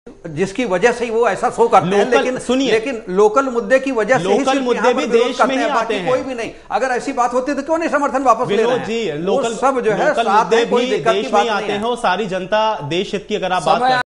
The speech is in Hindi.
जिसकी वजह से ही वो ऐसा शो करते हैं। लेकिन लोकल मुद्दे की वजह से लोकल मुद्दे भी देश में ही आते हैं, कोई भी नहीं। अगर ऐसी बात होती तो क्यों नहीं समर्थन वापस ले रहे हैं? जी, लोकल सब जो है मुद्दे भी देश में ही आते हैं और सारी जनता देश हित की अगर आप बात